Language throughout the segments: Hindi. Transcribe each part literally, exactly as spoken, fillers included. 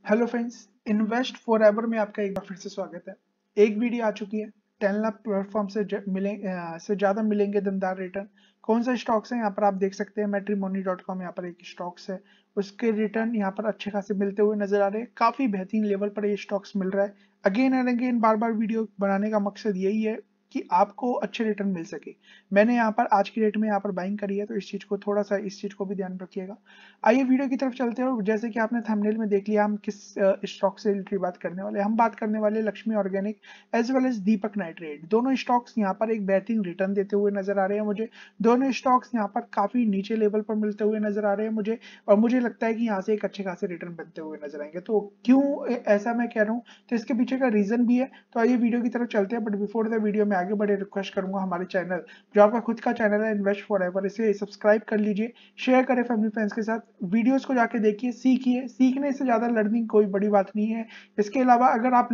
Hello friends, invest forever में आपका एक बार फिर से स्वागत है। एक वीडियो आ चुकी है। टेन लाख प्लेटफॉर्म से ज- मिले अ, से ज़्यादा मिलेंगे दमदार रिटर्न। कौन सा स्टॉक्स है यहाँ पर आप देख सकते हैं। मैट्रिमोनी डॉट कॉम यहाँ पर एक स्टॉक्स है, उसके रिटर्न यहाँ पर अच्छे खासे मिलते हुए नजर आ रहे हैं। काफ़ी बेहतरीन लेवल पर ये स्टॉक्स मिल रहा है। अगेन एंड अगेन बार बार वीडियो बनाने का मकसद यही है कि आपको अच्छे रिटर्न मिल सके। मैंने यहाँ पर आज की डेट में यहाँ पर बाइंग करी है, तो इस चीज़ को थोड़ा सा इस चीज़ को भी ध्यान रखिएगा। आइए वीडियो की तरफ चलते हैं। और जैसे कि आपने थंबनेल में देख लिया, हम किस स्टॉक से रिलेटेड बात करने वाले हैं। हम बात करने वाले हैं Laxmi organic as well as Deepak nitrate. दोनों स्टॉक्स यहाँ पर एक बेहतरीन रिटर्न देते हुए नजर आ रहे हैं मुझे। दोनों स्टॉक्स यहाँ पर काफी नीचे लेवल पर मिलते हुए नजर आ रहे हैं मुझे, और मुझे लगता है कि यहाँ से एक अच्छे खासे रिटर्न बनते हुए नजर आएंगे। तो क्यों ए- ऐसा मैं कह रहा हूँ, तो इसके पीछे का रीजन भी है। तो आइए वीडियो की तरफ चलते हैं। बट बिफोर द वीडियो में आगे बढ़े रिक्वेस्ट करूंगा, हमारे चैनल जो आपका खुद का चैनल है इन्वेस्ट फॉर एवर, इसे सब्सक्राइब कर लीजिए, शेयर करें फैमिली फ्रेंड्स के साथ। वीडियोस को जाके देखिए, सीखिए। सीखने से ज्यादा लर्निंग कोई बड़ी बात नहीं है। इसके अलावा अगर आप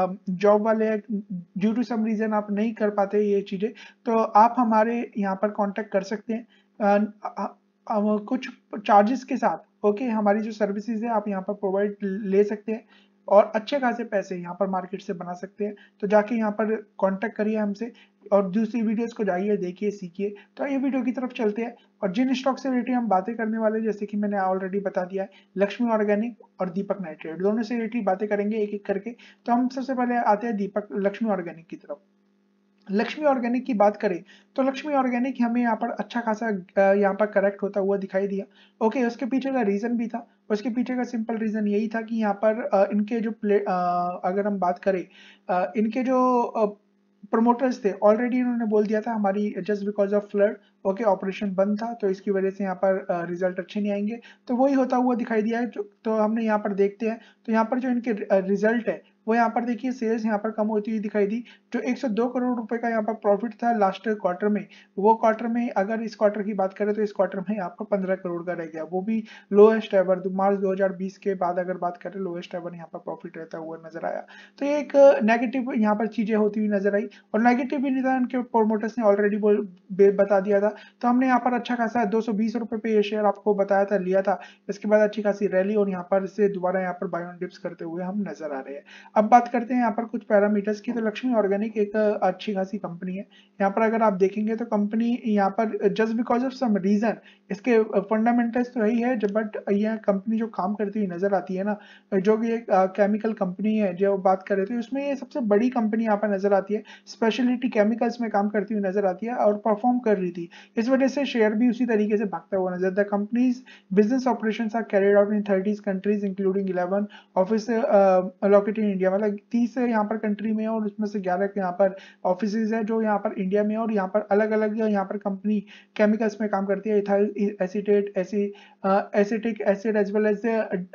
जॉब वाले ड्यू टू सम रीजन आप नहीं कर पाते ये चीजें, तो आप हमारे यहाँ पर कांटेक्ट कर सकते हैं अ, अ, अ, कुछ चार्जेस के साथ। ओके, हमारी जो सर्विसेज है आप यहाँ पर प्रोवाइड ले सकते हैं और अच्छे खासे पैसे यहाँ पर मार्केट से बना सकते हैं। तो जाके यहाँ पर कांटेक्ट करिए हमसे, और दूसरी वीडियोस को जाइए, देखिए, सीखिए। तो ये वीडियो की तरफ चलते हैं। और जिन स्टॉक से रिलेटेड हम बातें करने वाले हैं, जैसे कि मैंने ऑलरेडी बता दिया है, लक्ष्मी ऑर्गेनिक और दीपक नाइट्रेट, दोनों से रिलेटेड बातें करेंगे एक एक करके। तो हम सबसे पहले आते हैं दीपक लक्ष्मी ऑर्गेनिक की तरफ। लक्ष्मी ऑर्गेनिक की बात करें तो लक्ष्मी ऑर्गेनिक हमें यहाँ पर अच्छा खासा अ, यहाँ पर करेक्ट होता हुआ दिखाई दिया। ओके, उसके पीछे का रीजन भी था। उसके पीछे का सिंपल रीजन यही था कि यहाँ पर अ, इनके जो प्ले अ, अगर हम बात करें, अ, इनके जो प्रोमोटर्स थे, ऑलरेडी इन्होंने बोल दिया था हमारी just because of flood, okay, operation बंद था, तो इसकी वजह से यहाँ पर रिजल्ट अच्छे नहीं आएंगे। तो वही होता हुआ दिखाई दिया है। जो तो हमने यहाँ पर देखते हैं, तो यहाँ पर जो इनके रिजल्ट है वो यहाँ पर देखिए, सेल्स यहाँ पर कम होती हुई दिखाई दी। जो एक सौ दो करोड़ रुपए का यहाँ पर प्रॉफिट था लास्ट क्वार्टर में, वो क्वार्टर में अगर इस क्वार्टर की बात करें तो इस क्वार्टर में आपको पंद्रह करोड़ का रह गया, वो भी लोएस्ट एवर मार्च दो हज़ार बीस के बाद अगर बात करें, लोएस्ट एवर यहाँ पर प्रॉफिट रहता हुआ नजर आया। तो ये एक नेगेटिव यहाँ पर चीजें होती हुई नजर आई। और नेगेटिव भी नहीं था, उनके प्रोमोटर्स ने ऑलरेडी बोल बता दिया था। तो हमने यहाँ पर अच्छा खासा दो सौ बीस रुपए पे ये शेयर आपको बताया था, लिया था। इसके बाद अच्छी खासी रैली, और यहाँ पर से दोबारा यहाँ पर बाय ऑन डिप्स करते हुए हम नजर आ रहे हैं। अब बात करते हैं यहाँ पर कुछ पैरामीटर्स की। तो लक्ष्मी ऑर्गेनिक एक अच्छी खासी कंपनी है। यहाँ पर अगर आप देखेंगे तो कंपनी यहाँ पर just because of some reason, इसके फंडामेंटल्स तो यही है, जब बट यह कंपनी जो काम करती हुई नजर आती है ना, जो कि एक केमिकल कंपनी है जो बात कर रहे थे, उसमें ये सबसे बड़ी कंपनी यहाँ पर नजर आती है। स्पेशलिटी केमिकल्स में काम करती हुई नजर आती है और परफॉर्म कर रही थी। इस वजह से शेयर भी उसी तरीके से भागता हुआ नजर। The company's business operations are carried out in thirty countries including eleven office located in India. मतलब तीस यहाँ पर कंट्री में है, और उसमें से ग्यारह यहाँ पर ऑफिस है जो यहाँ पर इंडिया में है। और यहाँ पर अलग अलग यहाँ पर कंपनी केमिकल्स में काम करती है। इथाइल एसीटेट, ऐसी acetic acid as well as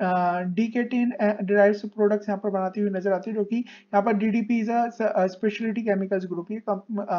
diketene derived products यहाँ पर बनाती हुई नजर आती है, जो कि यहाँ पर DDP is a specialty chemicals group. ये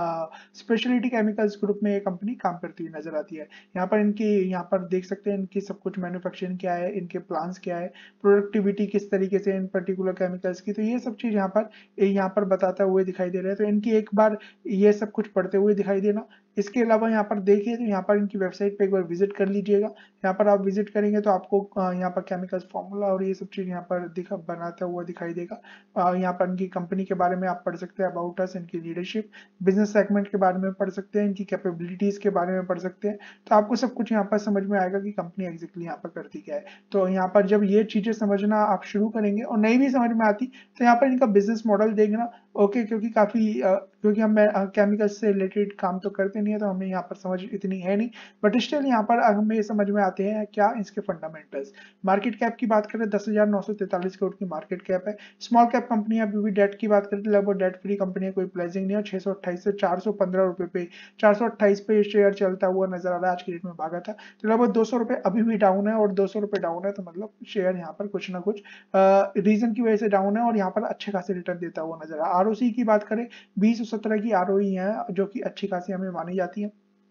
स्पेशलिटी केमिकल्स ग्रुप में ये कंपनी काम करती हुई नजर आती है। यहाँ पर इनकी यहाँ पर देख सकते हैं इनकी सब कुछ मैन्युफैक्चरिंग क्या है, इनके प्लान्स क्या है, प्रोडक्टिविटी किस तरीके से इन पर्टिकुलर केमिकल्स की। तो ये सब चीज यहाँ पर यहाँ पर बताता हुए दिखाई दे रहा है। तो इनकी एक बार ये सब कुछ पढ़ते हुए दिखाई देना। इसके अलावा यहाँ पर देखिए, तो यहाँ पर इनकी वेबसाइट पे एक बार विजिट कर लीजिएगा। यहाँ पर आप विजिट करेंगे तो आपको अ, यहाँ पर केमिकल्स फॉर्मूला और ये सब चीज यहाँ पर दिखा बनाता हुआ दिखाई देगा। अ, यहाँ पर इनकी कंपनी के बारे में आप पढ़ सकते हैं, अबाउट अस, इनकी लीडरशिप, बिजनेस सेगमेंट के बारे में पढ़ सकते हैं, इनकी कैपेबिलिटीज के बारे में पढ़ सकते हैं। तो आपको सब कुछ यहाँ पर समझ में आएगा कि कंपनी एग्जैक्टली यहाँ पर करती क्या है। तो यहाँ पर जब ये चीजें समझना आप शुरू करेंगे और नहीं भी समझ में आती, तो यहाँ पर इनका बिजनेस मॉडल देखना। ओके, क्योंकि काफी अ, क्योंकि हम केमिकल्स से रिलेटेड काम तो करते नहीं है, तो हमें यहाँ पर समझ इतनी है नहीं। बट स्टिल यहाँ पर हमें ये समझ में आते हैं क्या इसके फंडामेंटल्स। मार्केट कैप की बात करें, दस हजार नौ सौ तैंतालीस करोड़ की मार्केट कैप है। स्मॉल कैप कंपनी है। अभी भी डेट की बात करें तो लगभग डेट फ्री कंपनी है, कोई प्लेजिंग नहीं है। छह सौ अट्ठाईस से चार सौ पंद्रह रुपए पे चार सौ अट्ठाईस पे शेयर चलता हुआ नजर आ रहा है। आज की डेट में भागा था, तो लगभग दो सौ रुपए अभी भी डाउन है। और दो सौ रुपए डाउन है तो मतलब शेयर यहाँ पर कुछ ना कुछ रीजन की वजह से डाउन है, और यहाँ पर अच्छे खासे रिटर्न देता हुआ नजर आ रहा है। आरओसी की बात करें, बीस और सत्रह की आरओई है, जो कि अच्छी खासी हमें मानी जाती है।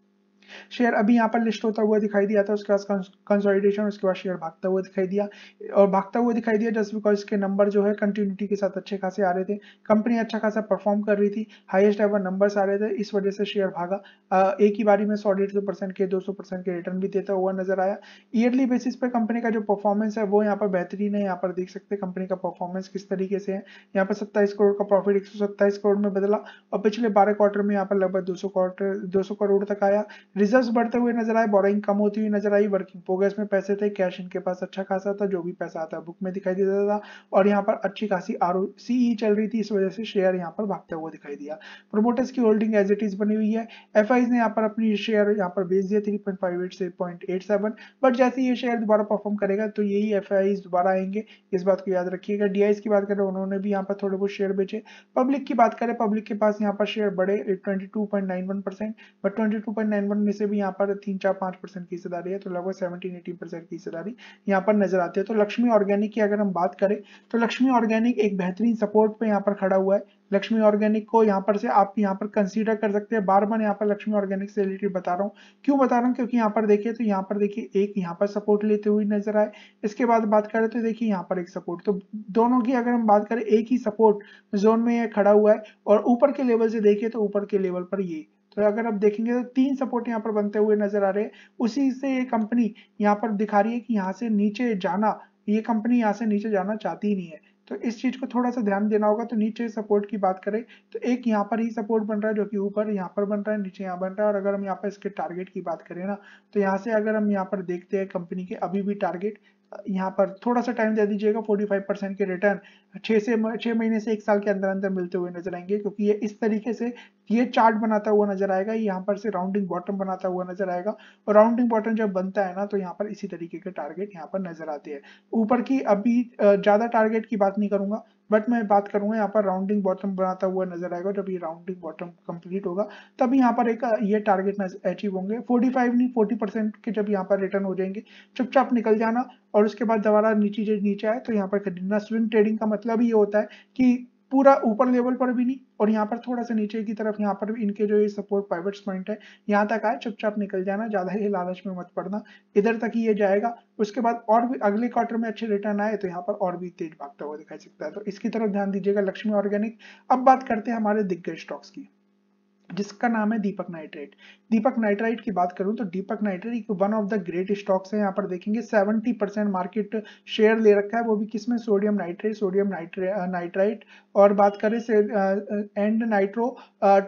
शेयर अभी यहाँ पर लिस्ट होता हुआ दिखाई दिया था, उसके बाद कंसोलिडेशन, उसके बाद शेयर भागता हुआ दिखाई दिया और भागता हुआ दिखाई दिया जस्ट बिकॉज इसके नंबर जो है कंटिन्यूटी के साथ अच्छे खासे आ रहे थे, कंपनी अच्छा खासा परफॉर्म कर रही थी, हाईएस्ट एवर नंबर्स आ रहे थे, इस वजह से शेयर भागा। आ, एक ही बारी में सौ डेढ़ सौ परसेंट के दो सौ परसेंट के रिटर्न भी देता हुआ नजर आया। ईयरली बेसिस पे कंपनी का जो परफॉर्मेंस है वो यहाँ पर बेहतरीन है। यहाँ पर देख सकते हैं कंपनी का परफॉर्मेंस किस तरीके से है। यहाँ पर सत्ताईस करोड़ का प्रॉफिट एक सौ सत्ताईस करोड़ में बदला और पिछले बारह क्वार्टर में यहाँ पर लगभग दो सौ क्वार्टर दो सौ करोड़ तक आया। रिजर्व्स बढ़ते हुए नजर आए, बोरोइंग कम होती हुई नजर आई, वर्किंग प्रोग्रेस में पैसे थे, कैश इनके पास अच्छा खासा था, जो भी पैसा आता है बुक में दिखाई देता था और यहाँ पर अच्छी खासी आरओसीई चल रही थी, इस वजह से शेयर यहाँ पर भागता हुआ दिखाई दिया। प्रोमोटर्स की होल्डिंग एज इट इज बनी हुई है। एफआईज ने यहाँ पर अपनी शेयर यहाँ पर बेच दिया थ्री पॉइंट फाइव एट से पॉइंट एट सेवन, बट जैसे ये शेयर दोबारा परफॉर्म करेगा तो यही एफआईज दोबारा आएंगे, इस बात को याद रखिएगा। डीआईज की बात करें उन्होंने भी यहाँ पर थोड़े बहुत शेयर बेचे। पब्लिक की बात करें, पब्लिक के पास यहाँ पर शेयर बढ़े twenty two point nine one percent, but twenty two point nine one में से भी यहाँ पर तीन चार पांच परसेंट की हिस्सेदारी है, तो लगभग सेवनटीन एटीन परसेंट की हिस्सेदारी यहाँ पर नजर आती है। तो लक्ष्मी ऑर्गेनिक की अगर हम बात करें तो लक्ष्मी ऑर्गेनिक एक बेहतरीन सपोर्ट पे यहाँ पर खड़ा हुआ है। लक्ष्मी ऑर्गेनिक को यहाँ पर से आप यहाँ पर कंसीडर कर सकते हैं। बार बार यहाँ पर लक्ष्मी ऑर्गेनिक से रिलेटेड बता रहा हूँ, क्यों बता रहा हूँ, क्योंकि यहाँ पर देखिए तो यहाँ पर देखिए एक यहाँ पर सपोर्ट लेते हुए नजर आए, इसके बाद बात करें तो देखिए यहाँ पर एक सपोर्ट, तो दोनों की अगर हम बात करें एक ही सपोर्ट जोन में ये खड़ा हुआ है और ऊपर के लेवल से देखिए तो ऊपर के लेवल पर ये, तो अगर आप देखेंगे तो तीन सपोर्ट यहाँ पर बनते हुए नजर आ रहे हैं। उसी से ये कंपनी यहाँ पर दिखा रही है कि यहाँ से नीचे जाना, ये कंपनी यहाँ से नीचे जाना चाहती ही नहीं है, तो इस चीज को थोड़ा सा ध्यान देना होगा। तो नीचे सपोर्ट की बात करें तो एक यहाँ पर ही सपोर्ट बन रहा है जो कि ऊपर यहाँ पर बन रहा है, नीचे यहाँ बन रहा है। और अगर हम यहाँ पर इसके टारगेट की बात करें ना, तो यहाँ से अगर हम यहाँ पर देखते हैं कंपनी के अभी भी टारगेट, यहाँ पर थोड़ा सा टाइम दे दीजिएगा, पैंतालीस परसेंट के रिटर्न छह से छह महीने से एक साल के अंदर अंदर मिलते हुए नजर आएंगे, क्योंकि ये इस तरीके से ये चार्ट बनाता हुआ नजर आएगा, यहाँ पर से राउंडिंग बॉटम बनाता हुआ नजर आएगा और राउंडिंग बॉटम जब बनता है ना तो यहाँ पर इसी तरीके के टारगेट यहाँ पर नजर आते हैं। ऊपर की अभी ज्यादा टारगेट की बात नहीं करूंगा, बट मैं बात करूंगा यहाँ पर राउंडिंग बॉटम बनाता हुआ नजर आएगा। जब ये राउंडिंग बॉटम कंप्लीट होगा तब यहाँ पर एक ये टारगेट अचीव होंगे। पैंतालीस नहीं चालीस परसेंट के जब यहाँ पर रिटर्न हो जाएंगे चुपचाप निकल जाना और उसके बाद दोबारा नीचे नीचे आए तो यहाँ पर खरीदना। स्विंग ट्रेडिंग का मतलब ये होता है कि पूरा ऊपर लेवल पर भी नहीं और यहाँ पर थोड़ा सा नीचे की तरफ, यहाँ पर भी इनके जो ये सपोर्ट पाइवट पॉइंट है यहाँ तक आए चुपचाप निकल जाना, ज्यादा ही लालच में मत पड़ना, इधर तक ही ये जाएगा। उसके बाद और भी अगले क्वार्टर में अच्छे रिटर्न आए तो यहाँ पर और भी तेज भागता हुआ दिखाई सकता है, तो इसकी तरफ ध्यान दीजिएगा लक्ष्मी ऑर्गेनिक। अब बात करते हैं हमारे दिग्गज स्टॉक्स की, जिसका नाम है दीपक नाइट्राइट। दीपक नाइट्राइट की बात करूं तो Deepak nitrite one of the great stocks है। यहाँ पर देखेंगे सत्तर परसेंट मार्केट शेयर ले रखा है, वो भी किसमें, सोडियम नाइट्रेट, सोडियम नाइट्राइट और बात करें से and nitro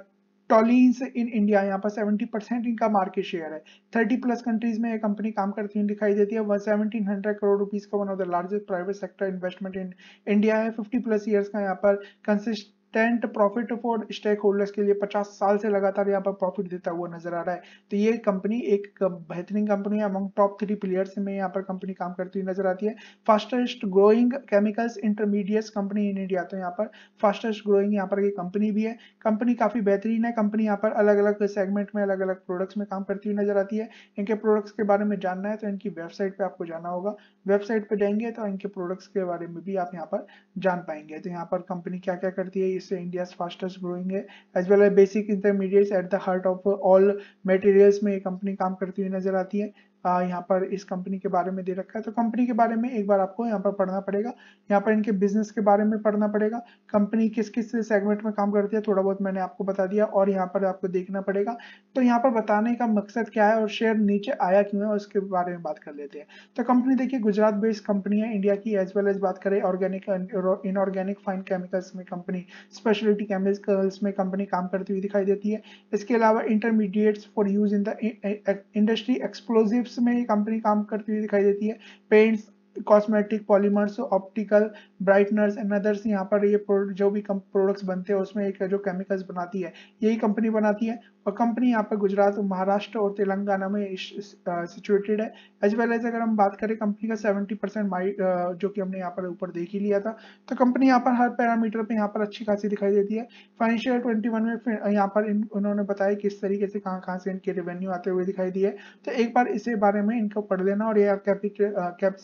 Tollens in India, यहाँ पर सत्तर परसेंट इनका मार्केट शेयर है। तीस प्लस कंट्रीज में ये कंपनी काम करती हुई दिखाई देती है। सत्रह सौ करोड़ रुपीस का one of the largest private sector investment in India है। पचास प्लस इयर्स का यहाँ पर consistent profit for stakeholders के लिए पचास साल से लगातार यहाँ पर प्रॉफिट देता हुआ नजर आ रहा है। तो ये कंपनी एक बेहतरीन कंपनी है, अमंग टॉप थ्री प्लेयर्स में यहाँ पर कंपनी काम करती हुई नजर आती है। Fastest growing chemicals intermediates company in India, तो यहाँ पर फास्टेस्ट ग्रोइंग यहाँ पर ये कंपनी भी है। कंपनी काफी बेहतरीन है, कंपनी यहाँ पर अलग अलग सेगमेंट में अलग अलग प्रोडक्ट्स में काम करती हुई नजर आती है। इनके प्रोडक्ट्स के बारे में जानना है तो इनकी वेबसाइट पे आपको जाना होगा, वेबसाइट पे जाएंगे तो इनके प्रोडक्ट्स के बारे में भी आप यहाँ पर जान पाएंगे। तो यहाँ पर कंपनी क्या क्या करती है, इससे इंडिया फास्टेस्ट ग्रोइंग है, as well as basic intermediates at the heart of all materials में ये कंपनी काम करती हुई नजर आती है। यहाँ पर इस कंपनी के बारे में दे रखा है, तो कंपनी के बारे में एक बार आपको यहाँ पर पढ़ना पड़ेगा, यहाँ पर इनके बिजनेस के बारे में पढ़ना पड़ेगा, कंपनी किस किस सेगमेंट में काम करती है थोड़ा बहुत मैंने आपको बता दिया, और यहाँ पर आपको देखना पड़ेगा। तो यहाँ पर बताने का मकसद क्या है और शेयर नीचे आया क्यों है उसके बारे में बात कर लेते हैं। तो कंपनी देखिए गुजरात बेस्ड कंपनी है इंडिया की, एज वेल एज बात करें ऑर्गेनिक इनऑर्गेनिक फाइन केमिकल्स में कंपनी, स्पेशलिटी केमिकल्स में कंपनी काम करती हुई दिखाई देती है। इसके अलावा intermediates for use in the industry explosive में कंपनी काम करती हुई दिखाई देती है। Paints, cosmetic, polymers, optical, brighteners and others, यहाँ पर ये जो भी प्रोडक्ट्स बनते हैं उसमें एक जो केमिकल्स बनाती है यही कंपनी बनाती है। और कंपनी यहाँ पर गुजरात, महाराष्ट्र और तेलंगाना में सिचुएटेड है। एज वेल एज अगर हम बात करें कंपनी का सत्तर परसेंट जो कि हमने यहाँ पर ऊपर देख ही लिया था, तो कंपनी यहाँ पर हर पैरामीटर पे यहाँ पर अच्छी खासी दिखाई देती है। फाइनेंशियल इक्कीस में यहाँ पर इन, उन्होंने बताया किस तरीके से कहाँ कहाँ से इनके रेवेन्यू आते हुए दिखाई दिए, तो एक बार इसे बारे में इनको पढ़ लेना और ये कैपेसिटी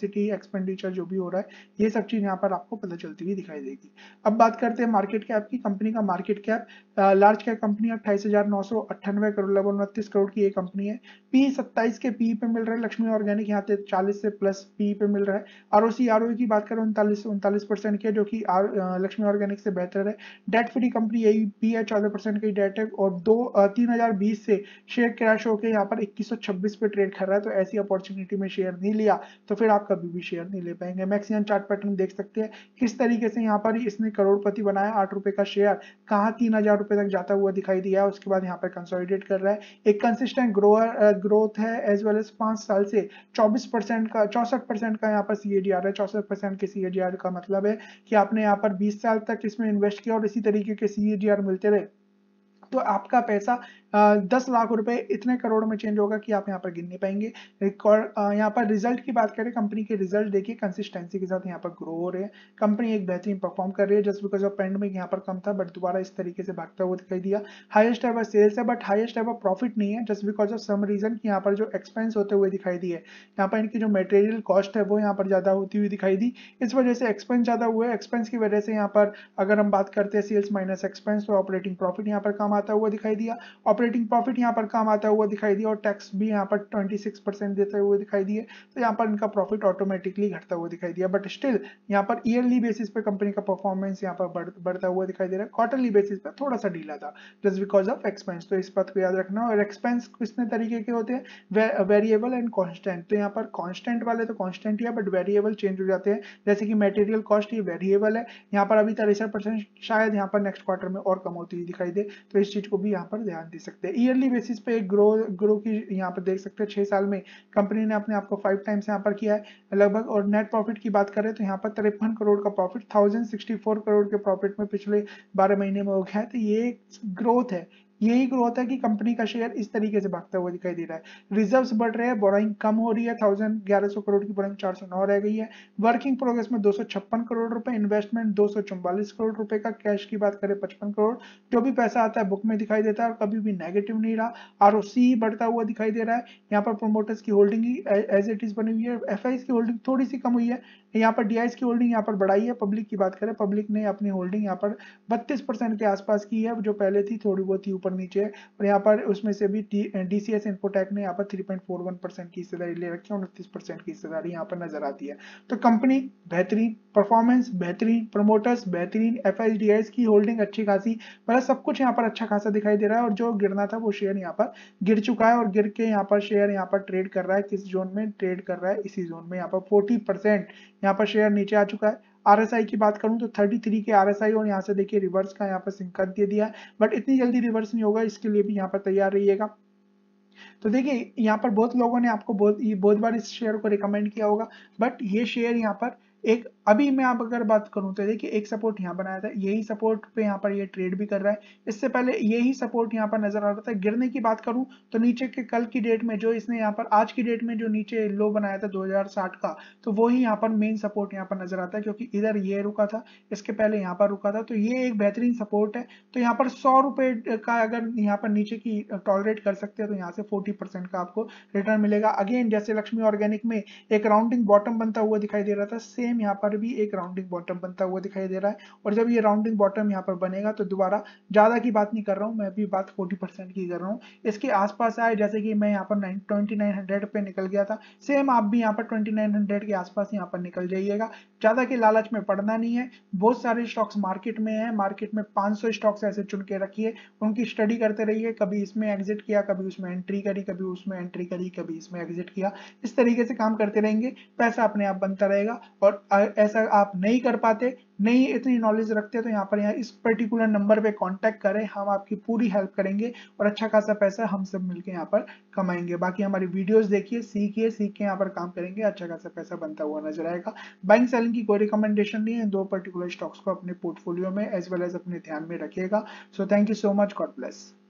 एक्सपेंडिचर जो भी हो रहा है, ये सब चीज यहाँ पर आपको पता चलती हुई दिखाई देगी। अब बात करते हैं मार्केट कैप की। कंपनी का market cap, large cap company अट्ठाईस हजार नौ सौ अट्ठानवे करोड़, लगभग उनतीस करोड़ की ये कंपनी है। पी सत्ताईस के पी पे मिल रहा है। लक्ष्मी ऑर्गेनिक यहाँ पे चालीस से प्लस पी पे मिल रहा है। आरओसी आरओई की बात करें उनतालीस उनतालीस परसेंट की है, जो कि लक्ष्मी ऑर्गेनिक से बेहतर है। डेट फ्री कंपनी यही पी है, चौदह परसेंट की डेट है, और दो तीन हजार बीस से शेयर क्रैश होकर यहाँ पर इक्कीस सौ छब्बीस पे ट्रेड कर रहा है। तो ऐसी अपॉर्चुनिटी में शेयर नहीं लिया तो फिर आप कभी भी शेयर नहीं ले पाएंगे। मैक्सिमम चार्ट पैटर्न देख सकते हैं किस तरीके से यहाँ पर इसने करोड़पति बनाया। आठ रुपए का शेयर कहाँ तीन हजार रुपए तक जाता हुआ दिखाई दिया है, उसके बाद यहाँ पर कंसोलिडेट कर रहा है। एक कंसिस्टेंट ग्रोअर ग्रोथ है, एज वेल एज पांच साल से चौबीस परसेंट का चौसठ परसेंट का यहाँ पर सीएजीआर है। चौसठ परसेंट के सीएजीआर का मतलब है कि आपने यहाँ पर बीस साल तक इसमें इन्वेस्ट किया और इसी तरीके के सीएजीआर मिलते रहे तो आपका पैसा दस लाख रुपए इतने करोड़ में चेंज होगा कि आप यहाँ पर गिन नहीं पाएंगे। यहाँ पर रिजल्ट की बात करें, कंपनी के रिजल्ट देखिए कंसिस्टेंसी के साथ यहाँ पर ग्रो हो रहे हैं। कंपनी एक बेहतरीन परफॉर्म कर रही है। जस्ट बिकॉज ऑफ पेंडेमिक यहाँ पर कम था बट दोबारा इस तरीके से भागता हुआ दिखाई दिया। हाईएस्ट एवर सेल्स है बट हाईएस्ट एवर प्रॉफिट नहीं है, just because of some reason की यहाँ पर जो एक्सपेंस होते हुए दिखाई दिए, यहाँ पर इनकी जो मटेरियल कॉस्ट है वो यहाँ पर ज्यादा होती हुई दिखाई दी। इस वजह से एक्सपेंस ज्यादा हुआ है। एक्सपेंस की वजह से यहाँ पर अगर हम बात करते हैं सेल्स माइनस एक्सपेंस, तो ऑपरेटिंग प्रॉफिट यहाँ पर कम आता हुआ दिखाई दिया। ऑपरेटिंग प्रॉफिट यहाँ पर कम आता हुआ दिखाई दिया और टैक्स भी यहाँ पर छब्बीस परसेंट देते हुए दिखाई दिए। तो यहाँ पर इनका प्रॉफिट ऑटोमेटिकली घटता हुआ दिखाई दिया। बट स्टिल यहाँ पर ईयरली बेसिस पे कंपनी का परफॉर्मेंस यहाँ पर बढ़, बढ़ता हुआ दिखाई दे रहा है। क्वार्टरली बेसिस पे थोड़ा सा ढीला था जस्ट बिकॉज ऑफ एक्सपेंस। तो इस बात को याद रखना। और एक्सपेंस कितने तरीके के होते हैं, वेरिएबल एंड कॉन्स्टेंट। तो यहाँ पर कॉन्स्टेंट वाले तो कॉन्स्टेंट ही है बट वेरिएबल चेंज हो जाते हैं। जैसे कि मटेरियल कॉस्ट ये वेरिएबल है, यहाँ पर अभी तिरसठ परसेंट, शायद यहाँ पर नेक्स्ट क्वार्टर में और कम होती हुई दिखाई दे। तो इस चीज को भी यहाँ पर ध्यान दे सकते हैं। ईयरली बेसिस पे एक ग्रो ग्रो की यहाँ पर देख सकते हैं। छह साल में कंपनी ने अपने आप को फाइव टाइम्स यहाँ पर किया है लगभग। और नेट प्रॉफिट की बात करें तो यहाँ पर तिरपन करोड़ का profit, thousand sixty four crore के प्रॉफिट में पिछले बारह महीने में हो गया है। तो ये ग्रोथ है, यही ग्रोथ है कि कंपनी का शेयर इस तरीके से भागता हुआ दिखाई दे रहा है। रिजर्व्स बढ़ रहे हैं, बोराइंग कम हो रही है, थाउजेंड ग्यारह सौ करोड़ की बोराइंग चार सौ नौ रह गई है। वर्किंग प्रोग्रेस में दो सौ छप्पन करोड़ रुपए, इन्वेस्टमेंट दो सौ चौवालीस करोड़ रुपए का, कैश की बात करें पचपन करोड़। जो भी पैसा आता है बुक में दिखाई देता है और कभी भी नेगेटिव नहीं रहा। आरओसी बढ़ता हुआ दिखाई दे रहा है। यहाँ पर प्रोमोटर्स की होल्डिंग एज इट इज बनी हुई है। एफआईज की होल्डिंग थोड़ी सी कम हुई है, यहाँ पर डीआईज की होल्डिंग यहाँ पर बढ़ाई है। पब्लिक की बात करें, पब्लिक ने अपनी होल्डिंग यहाँ पर बत्तीस परसेंट के आसपास की है, जो पहले थी थोड़ी बहुत ही ऊपर नीचे है। और यहाँ पर उसमें से भी डीसीएस इन्फोटेक ने यहाँ पर तीन पॉइंट चार एक परसेंट की हिस्सेदारी ले रखी है, उनतीस परसेंट की हिस्सेदारी यहाँ पर नजर आती है। तो कंपनी बेहतरीन, परफॉर्मेंस बेहतरीन, प्रमोटर्स बेहतरीन, एफआईज डीआईज की होल्डिंग अच्छी खासी, मतलब सब कुछ यहाँ पर अच्छा खासा दिखाई दे रहा है। और जो गिरना था वो शेयर यहाँ पर गिर चुका है और गिर के यहाँ पर शेयर यहाँ पर ट्रेड कर रहा है। किस जोन में ट्रेड कर रहा है, इसी जोन में यहाँ पर चालीस परसेंट यहाँ पर शेयर नीचे आ चुका है। आरएसआई की बात करूं तो तैंतीस के आरएसआई, और यहाँ से देखिए रिवर्स का यहाँ पर सिंकर दे दिया है बट इतनी जल्दी रिवर्स नहीं होगा, इसके लिए भी यहाँ पर तैयार रहिएगा। तो देखिए यहाँ पर बहुत लोगों ने आपको बहुत बहुत बार इस शेयर को रिकमेंड किया होगा बट ये शेयर यहाँ पर एक, अभी मैं आप अगर बात करूं तो देखिए एक सपोर्ट यहाँ बनाया था, यही सपोर्ट पे यहाँ पर ये ट्रेड भी कर रहा है। इससे पहले यही सपोर्ट यहाँ पर नजर आ रहा था। गिरने की बात करूं तो नीचे के कल की डेट में जो इसने यहाँ पर आज की डेट में जो नीचे लो बनाया था दो हजार साठ का, तो वही यहाँ पर मेन सपोर्ट यहाँ पर नजर आता है, क्योंकि इधर ये रुका था, इसके पहले यहाँ पर रुका था। तो ये एक बेहतरीन सपोर्ट है। तो यहाँ पर सौ रुपए का अगर यहाँ पर नीचे की टॉलरेट कर सकते हैं तो यहाँ से फोर्टी परसेंट का आपको रिटर्न मिलेगा। अगेन जैसे लक्ष्मी ऑर्गेनिक में एक राउंडिंग बॉटम बनता हुआ दिखाई दे रहा था, सेम यहाँ पर भी एक राउंडिंग बॉटम बनता हुआ दिखाई दे रहा है। और जब ये राउंडिंग बॉटम यहाँ पर बनेगा तो दोबारा ज्यादा की बात नहीं कर रहा हूँ मैं, अभी बात चालीस परसेंट की कर रहा हूँ, इसके आसपास आए। जैसे कि मैं यहाँ पर ट्वेंटी नाइन हंड्रेड पे निकल गया था, सेम आप भी यहाँ पर ट्वेंटी नाइन हंड्रेड के आसपास यहाँ पर निकल जाइएगा। ज्यादा के लालच में पड़ना नहीं है। बहुत सारे स्टॉक्स मार्केट में है, मार्केट में पांच सौ स्टॉक्स ऐसे चुन के रखिए, उनकी स्टडी करते रहिए। कभी इसमें एग्जिट किया, कभी उसमें एंट्री करी, कभी उसमें एंट्री करी, कभी इसमें एग्जिट किया। इस तरीके से काम करते रहेंगे, पैसा अपने आप बनता रहेगा। और ऐसा आप नहीं कर पाते, नहीं इतनी नॉलेज रखते, तो यहाँ पर यहाँ इस पर्टिकुलर नंबर पे कांटेक्ट करें, हम आपकी पूरी हेल्प करेंगे और अच्छा खासा पैसा हम सब मिलके यहाँ पर कमाएंगे। बाकी हमारी वीडियोस देखिए, सीखिए, सीख के यहाँ पर काम करेंगे, अच्छा खासा पैसा बनता हुआ नजर आएगा। बाइंग सेलिंग की कोई रिकमेंडेशन नहीं है, दो पर्टिकुलर स्टॉक्स को अपने पोर्टफोलियो में एज वेल एज अपने ध्यान में रखिएगा। So thank you so much, god bless.